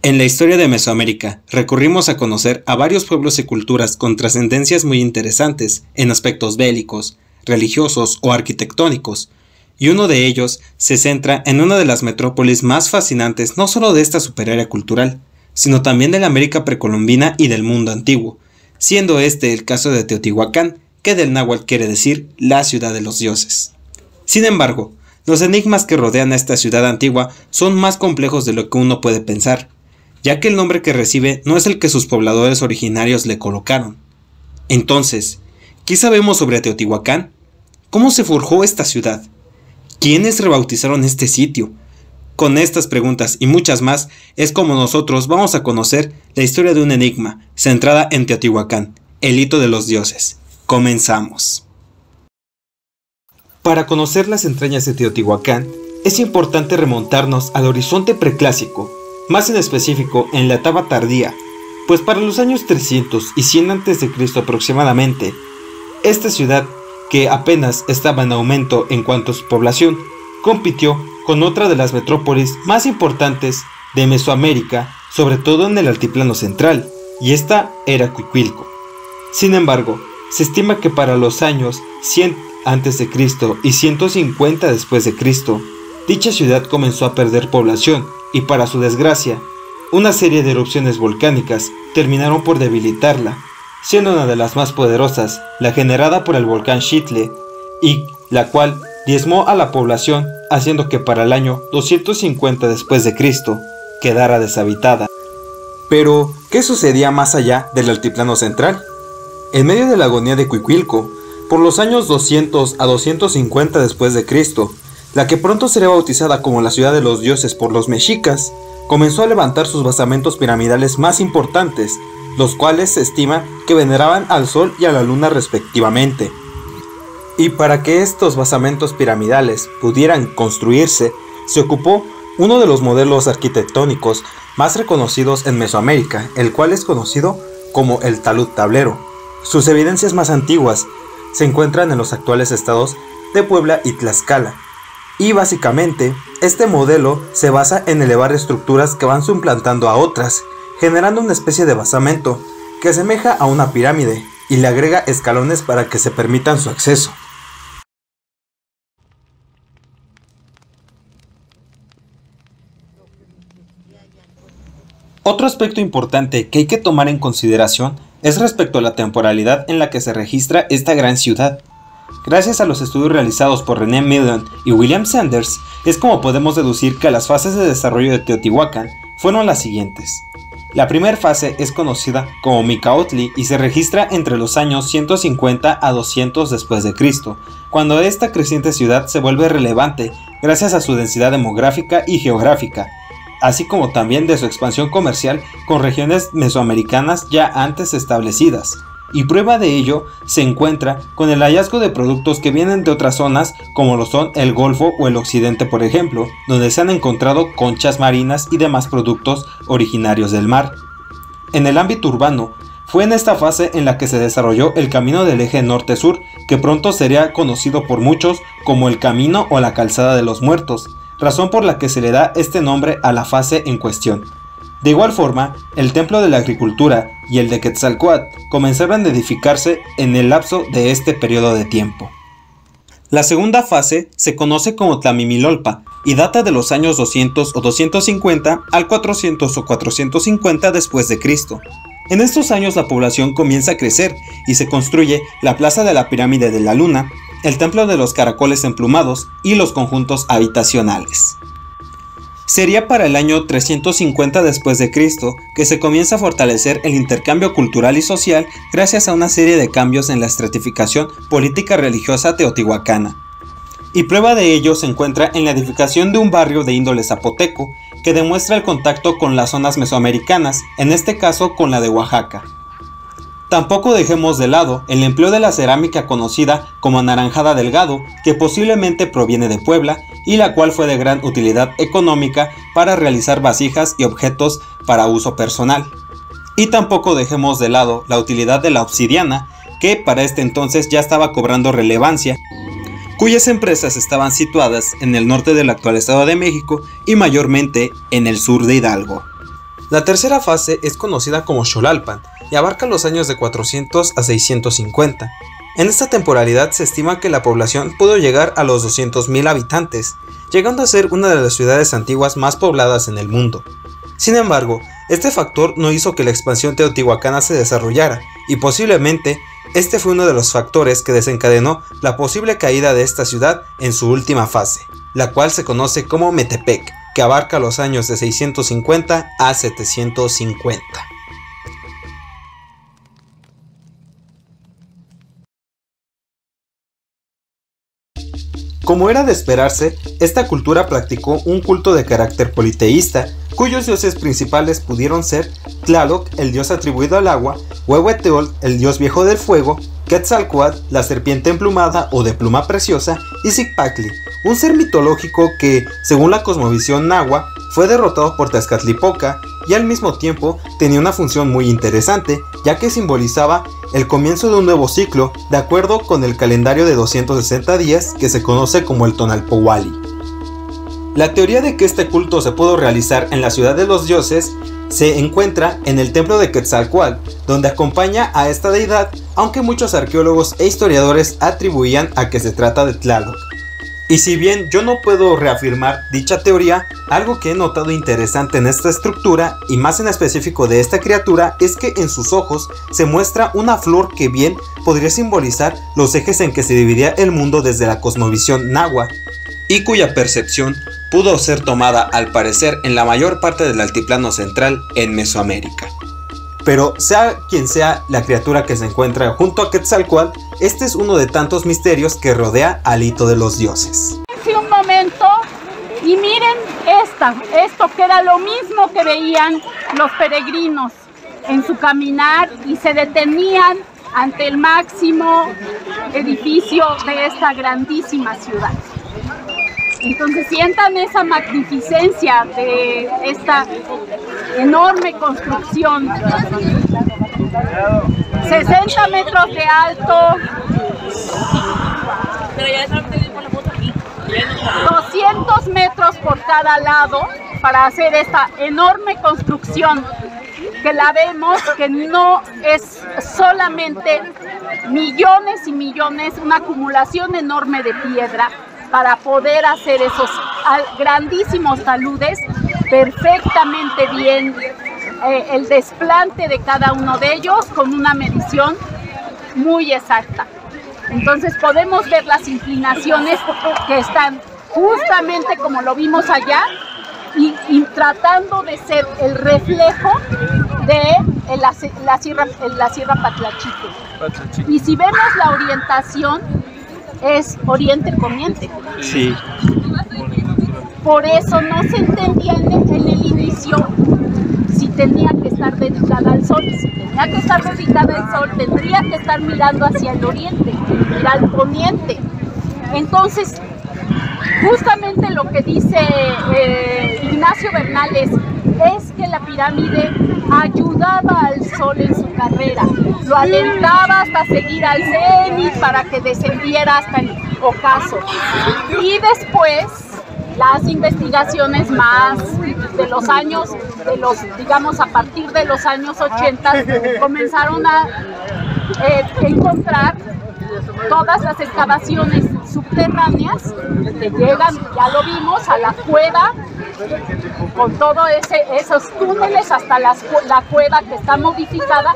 En la historia de Mesoamérica, recurrimos a conocer a varios pueblos y culturas con trascendencias muy interesantes en aspectos bélicos, religiosos o arquitectónicos, y uno de ellos se centra en una de las metrópolis más fascinantes no solo de esta superárea cultural, sino también de la América precolombina y del mundo antiguo, siendo este el caso de Teotihuacán, que del náhuatl quiere decir la ciudad de los dioses. Sin embargo, los enigmas que rodean a esta ciudad antigua son más complejos de lo que uno puede pensar, ya que el nombre que recibe no es el que sus pobladores originarios le colocaron. Entonces, ¿qué sabemos sobre Teotihuacán? ¿Cómo se forjó esta ciudad? ¿Quiénes rebautizaron este sitio? Con estas preguntas y muchas más es como nosotros vamos a conocer la historia de un enigma centrada en Teotihuacán, el hito de los dioses. Comenzamos. Para conocer las entrañas de Teotihuacán, es importante remontarnos al horizonte preclásico, más en específico en la etapa tardía, pues para los años 300 y 100 a.C. aproximadamente, esta ciudad, que apenas estaba en aumento en cuanto a su población, compitió con otra de las metrópolis más importantes de Mesoamérica, sobre todo en el altiplano central, y esta era Cuicuilco. Sin embargo, se estima que para los años 100 a.C. y 150 después de Cristo, dicha ciudad comenzó a perder población y, para su desgracia, una serie de erupciones volcánicas terminaron por debilitarla, siendo una de las más poderosas la generada por el volcán Xitle, y la cual diezmó a la población, haciendo que para el año 250 después de Cristo quedara deshabitada. Pero, ¿qué sucedía más allá del altiplano central? En medio de la agonía de Cuicuilco, por los años 200 a 250 después de Cristo, la que pronto sería bautizada como la ciudad de los dioses por los mexicas, comenzó a levantar sus basamentos piramidales más importantes, los cuales se estima que veneraban al sol y a la luna respectivamente. Y para que estos basamentos piramidales pudieran construirse, se ocupó uno de los modelos arquitectónicos más reconocidos en Mesoamérica, el cual es conocido como el talud tablero. Sus evidencias más antiguas se encuentran en los actuales estados de Puebla y Tlaxcala. Y básicamente, este modelo se basa en elevar estructuras que van suplantando a otras, generando una especie de basamento que asemeja a una pirámide y le agrega escalones para que se permitan su acceso. Otro aspecto importante que hay que tomar en consideración es respecto a la temporalidad en la que se registra esta gran ciudad. Gracias a los estudios realizados por René Millen y William Sanders, es como podemos deducir que las fases de desarrollo de Teotihuacán fueron las siguientes. La primera fase es conocida como Micaotli y se registra entre los años 150 a 200 después de Cristo, cuando esta creciente ciudad se vuelve relevante gracias a su densidad demográfica y geográfica, así como también de su expansión comercial con regiones mesoamericanas ya antes establecidas. Y prueba de ello se encuentra con el hallazgo de productos que vienen de otras zonas, como lo son el Golfo o el Occidente, por ejemplo, donde se han encontrado conchas marinas y demás productos originarios del mar. En el ámbito urbano, fue en esta fase en la que se desarrolló el camino del eje norte-sur, que pronto sería conocido por muchos como el camino o la calzada de los muertos, razón por la que se le da este nombre a la fase en cuestión. De igual forma, el templo de la agricultura y el de Quetzalcóatl comenzaron a edificarse en el lapso de este periodo de tiempo. La segunda fase se conoce como Tlamimilolpa y data de los años 200 o 250 al 400 o 450 después de Cristo. En estos años la población comienza a crecer y se construye la plaza de la pirámide de la luna, el templo de los caracoles emplumados y los conjuntos habitacionales. Sería para el año 350 después de Cristo que se comienza a fortalecer el intercambio cultural y social gracias a una serie de cambios en la estratificación política religiosa teotihuacana. Y prueba de ello se encuentra en la edificación de un barrio de índole zapoteco que demuestra el contacto con las zonas mesoamericanas, en este caso con la de Oaxaca. Tampoco dejemos de lado el empleo de la cerámica conocida como anaranjada delgado, que posiblemente proviene de Puebla y la cual fue de gran utilidad económica para realizar vasijas y objetos para uso personal. Y tampoco dejemos de lado la utilidad de la obsidiana, que para este entonces ya estaba cobrando relevancia, cuyas empresas estaban situadas en el norte del actual Estado de México y mayormente en el sur de Hidalgo. La tercera fase es conocida como Xolalpan y abarca los años de 400 a 650. En esta temporalidad se estima que la población pudo llegar a los 200.000 habitantes, llegando a ser una de las ciudades antiguas más pobladas en el mundo. Sin embargo, este factor no hizo que la expansión teotihuacana se desarrollara, y posiblemente este fue uno de los factores que desencadenó la posible caída de esta ciudad en su última fase, la cual se conoce como Metepec, que abarca los años de 650 a 750. Como era de esperarse, esta cultura practicó un culto de carácter politeísta, cuyos dioses principales pudieron ser Tlaloc, el dios atribuido al agua, Huehueteotl, el dios viejo del fuego, Quetzalcóatl, la serpiente emplumada o de pluma preciosa, y Zicpacli, un ser mitológico que, según la cosmovisión nahua, fue derrotado por Tezcatlipoca y al mismo tiempo tenía una función muy interesante, ya que simbolizaba el comienzo de un nuevo ciclo, de acuerdo con el calendario de 260 días que se conoce como el Tonalpowali. La teoría de que este culto se pudo realizar en la ciudad de los dioses se encuentra en el templo de Quetzalcóatl, donde acompaña a esta deidad, aunque muchos arqueólogos e historiadores atribuían a que se trata de Tlaloc. Y si bien yo no puedo reafirmar dicha teoría, algo que he notado interesante en esta estructura, y más en específico de esta criatura, es que en sus ojos se muestra una flor que bien podría simbolizar los ejes en que se dividía el mundo desde la cosmovisión nahua, y cuya percepción pudo ser tomada al parecer en la mayor parte del altiplano central en Mesoamérica. Pero sea quien sea la criatura que se encuentra junto a Quetzalcóatl, este es uno de tantos misterios que rodea al hito de los dioses. Sí, un momento, y miren esto que era lo mismo que veían los peregrinos en su caminar y se detenían ante el máximo edificio de esta grandísima ciudad. Entonces sientan esa magnificencia de esta enorme construcción, 60 metros de alto, 200 metros por cada lado para hacer esta enorme construcción que la vemos, que no es solamente millones y millones, una acumulación enorme de piedra para poder hacer esos grandísimos taludes perfectamente bien, el desplante de cada uno de ellos con una medición muy exacta. Entonces podemos ver las inclinaciones que están justamente como lo vimos allá y tratando de ser el reflejo de la Sierra Patlachite. Y si vemos la orientación, es oriente-poniente. Sí. Por eso no se entendía en el inicio si tenía que estar dedicada al sol. Si tenía que estar dedicada al sol, tendría que estar mirando hacia el oriente, mirar al poniente. Entonces, justamente lo que dice Ignacio Bernales es que la pirámide ayudaba al sol en su carrera, lo alentaba hasta seguir al cenit para que descendiera hasta el ocaso. Y después las investigaciones más de los años, digamos a partir de los años 80, comenzaron a encontrar todas las excavaciones subterráneas que llegan, ya lo vimos, a la cueva, con todos esos túneles hasta la cueva que está modificada,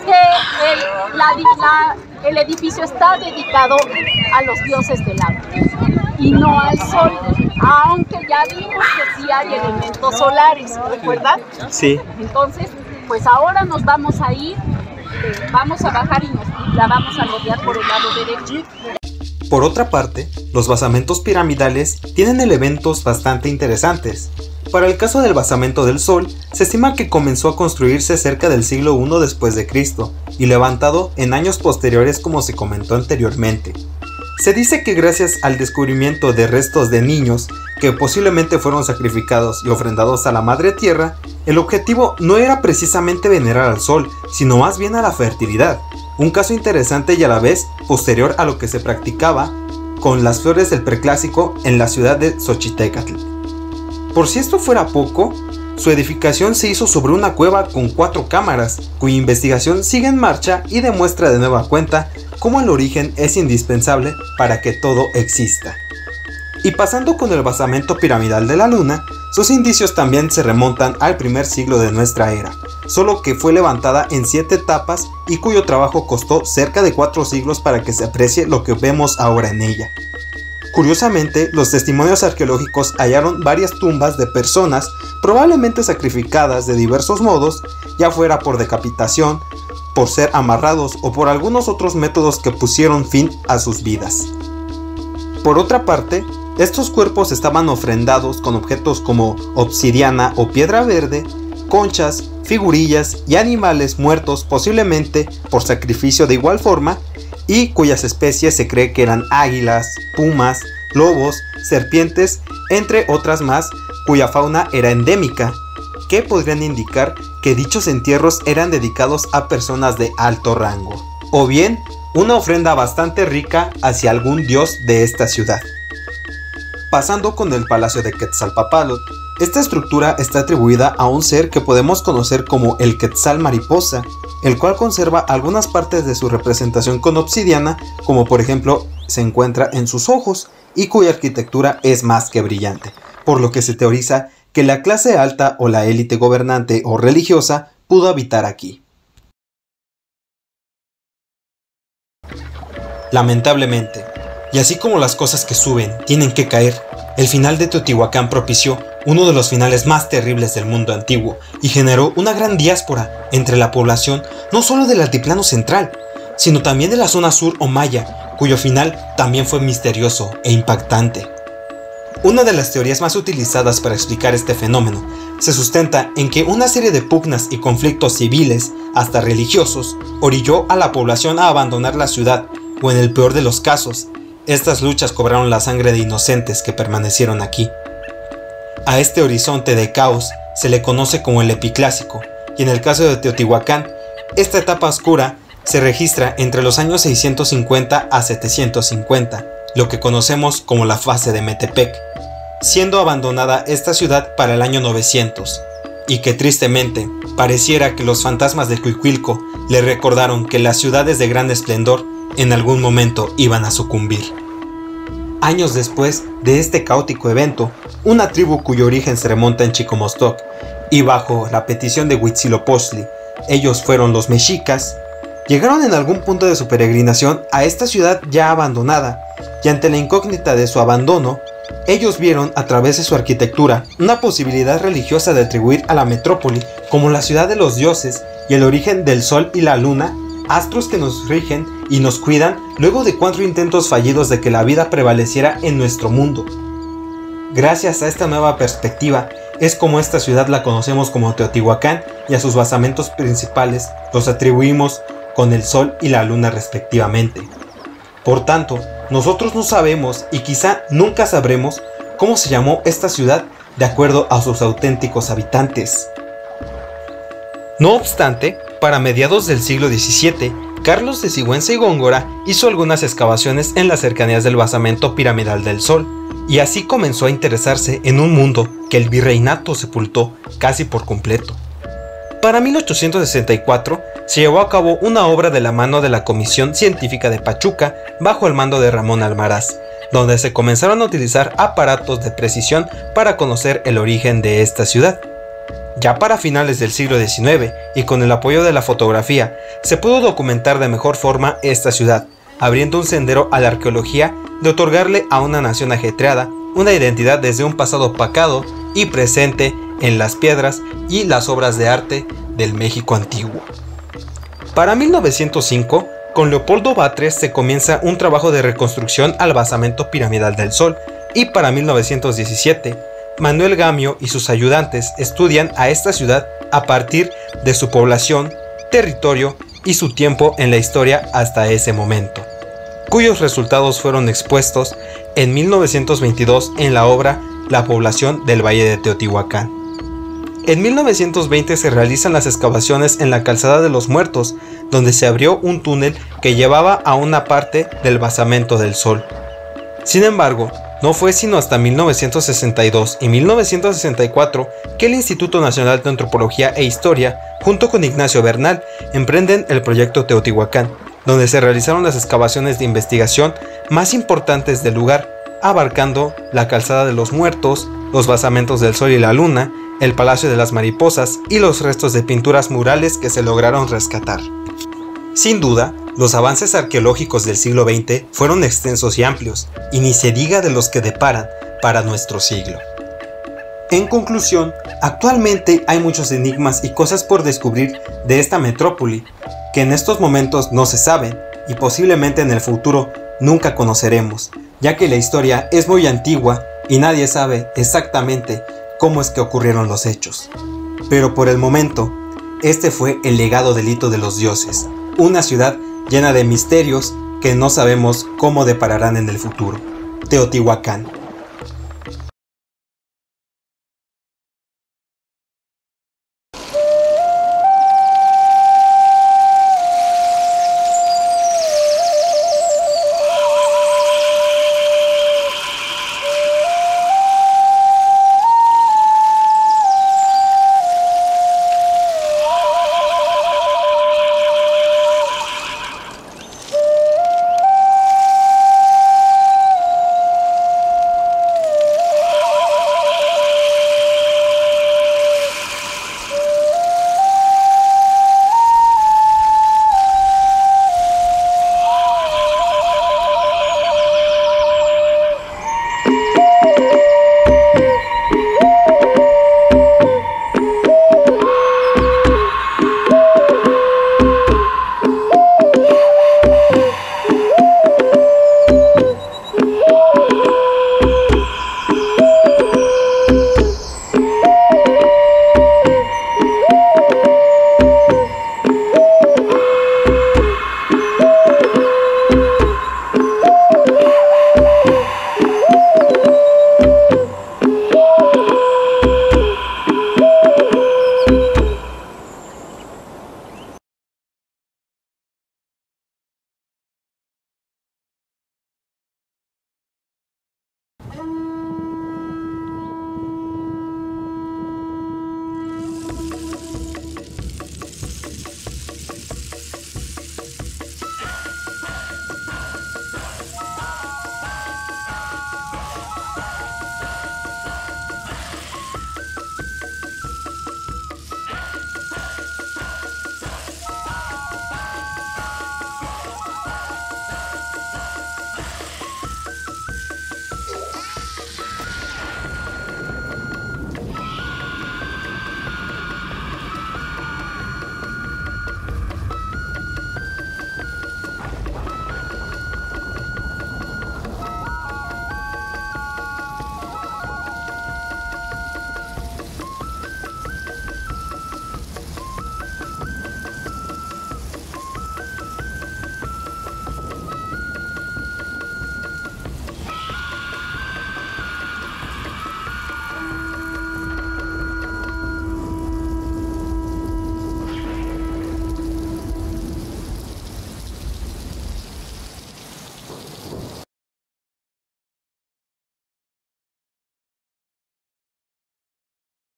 que el edificio está dedicado a los dioses del agua y no al sol, aunque ya vimos que sí hay elementos solares, ¿recuerdan? Sí. Entonces, pues ahora nos vamos a ir, vamos a bajar y la vamos a rodear por el lado derecho. Por otra parte, los basamentos piramidales tienen elementos bastante interesantes. Para el caso del basamento del Sol, se estima que comenzó a construirse cerca del siglo I después de Cristo y levantado en años posteriores como se comentó anteriormente. Se dice que gracias al descubrimiento de restos de niños que posiblemente fueron sacrificados y ofrendados a la Madre Tierra, el objetivo no era precisamente venerar al Sol, sino más bien a la fertilidad. Un caso interesante y a la vez posterior a lo que se practicaba con las flores del preclásico en la ciudad de Xochitecatl. Por si esto fuera poco, Su edificación se hizo sobre una cueva con 4 cámaras, cuya investigación sigue en marcha y demuestra de nueva cuenta cómo el origen es indispensable para que todo exista. Y pasando con el basamento piramidal de la Luna, sus indicios también se remontan al primer siglo de nuestra era, solo que fue levantada en 7 etapas y cuyo trabajo costó cerca de 4 siglos para que se aprecie lo que vemos ahora en ella. Curiosamente, los testimonios arqueológicos hallaron varias tumbas de personas probablemente sacrificadas de diversos modos, ya fuera por decapitación, por ser amarrados o por algunos otros métodos que pusieron fin a sus vidas. Por otra parte, estos cuerpos estaban ofrendados con objetos como obsidiana o piedra verde, conchas, figurillas y animales muertos posiblemente por sacrificio de igual forma, y cuyas especies se cree que eran águilas, pumas, lobos, serpientes, entre otras más, cuya fauna era endémica, que podrían indicar que dichos entierros eran dedicados a personas de alto rango, o bien una ofrenda bastante rica hacia algún dios de esta ciudad. Pasando con el palacio de Quetzalpóatl, esta estructura está atribuida a un ser que podemos conocer como el Quetzal Mariposa, el cual conserva algunas partes de su representación con obsidiana, como por ejemplo se encuentra en sus ojos, y cuya arquitectura es más que brillante, por lo que se teoriza que la clase alta o la élite gobernante o religiosa pudo habitar aquí. Lamentablemente, y así como las cosas que suben tienen que caer, el final de Teotihuacán propició uno de los finales más terribles del mundo antiguo y generó una gran diáspora entre la población no solo del altiplano central, sino también de la zona sur o maya, cuyo final también fue misterioso e impactante. Una de las teorías más utilizadas para explicar este fenómeno se sustenta en que una serie de pugnas y conflictos civiles, hasta religiosos, orilló a la población a abandonar la ciudad, o en el peor de los casos, estas luchas cobraron la sangre de inocentes que permanecieron aquí. A este horizonte de caos se le conoce como el Epiclásico, y en el caso de Teotihuacán, esta etapa oscura se registra entre los años 650 a 750, lo que conocemos como la fase de Metepec, siendo abandonada esta ciudad para el año 900, y que tristemente pareciera que los fantasmas de Cuicuilco le recordaron que las ciudades de gran esplendor en algún momento iban a sucumbir. Años después de este caótico evento, una tribu cuyo origen se remonta en Chicomostoc, y bajo la petición de Huitzilopochtli, ellos fueron los mexicas, llegaron en algún punto de su peregrinación a esta ciudad ya abandonada, y ante la incógnita de su abandono, ellos vieron a través de su arquitectura una posibilidad religiosa de atribuir a la metrópoli como la ciudad de los dioses y el origen del sol y la luna, astros que nos rigen y nos cuidan luego de 4 intentos fallidos de que la vida prevaleciera en nuestro mundo. Gracias a esta nueva perspectiva es como esta ciudad la conocemos como Teotihuacán, y a sus basamentos principales los atribuimos con el sol y la luna respectivamente. Por tanto, nosotros no sabemos y quizá nunca sabremos cómo se llamó esta ciudad de acuerdo a sus auténticos habitantes. No obstante, para mediados del siglo XVII, Carlos de Sigüenza y Góngora hizo algunas excavaciones en las cercanías del basamento piramidal del Sol, y así comenzó a interesarse en un mundo que el virreinato sepultó casi por completo. Para 1864 se llevó a cabo una obra de la mano de la Comisión Científica de Pachuca bajo el mando de Ramón Almaraz, donde se comenzaron a utilizar aparatos de precisión para conocer el origen de esta ciudad. Ya para finales del siglo XIX, y con el apoyo de la fotografía, se pudo documentar de mejor forma esta ciudad, abriendo un sendero a la arqueología de otorgarle a una nación ajetreada una identidad desde un pasado opacado y presente en las piedras y las obras de arte del México antiguo. Para 1905, con Leopoldo Batres se comienza un trabajo de reconstrucción al basamento piramidal del Sol, y para 1917, Manuel Gamio y sus ayudantes estudian a esta ciudad a partir de su población, territorio y su tiempo en la historia hasta ese momento, cuyos resultados fueron expuestos en 1922 en la obra La población del Valle de Teotihuacán. En 1920 se realizan las excavaciones en la Calzada de los Muertos, donde se abrió un túnel que llevaba a una parte del basamento del Sol. Sin embargo, No fue sino hasta 1962 y 1964 que el Instituto Nacional de Antropología e Historia, junto con Ignacio Bernal, emprenden el proyecto Teotihuacán, donde se realizaron las excavaciones de investigación más importantes del lugar, abarcando la Calzada de los Muertos, los basamentos del Sol y la Luna, el Palacio de las Mariposas y los restos de pinturas murales que se lograron rescatar. Sin duda, los avances arqueológicos del siglo XX fueron extensos y amplios, y ni se diga de los que deparan para nuestro siglo. En conclusión, actualmente hay muchos enigmas y cosas por descubrir de esta metrópoli, que en estos momentos no se saben y posiblemente en el futuro nunca conoceremos, ya que la historia es muy antigua y nadie sabe exactamente cómo es que ocurrieron los hechos. Pero por el momento, este fue el legado del hito de los dioses, una ciudad llena de misterios que no sabemos cómo depararán en el futuro. Teotihuacán.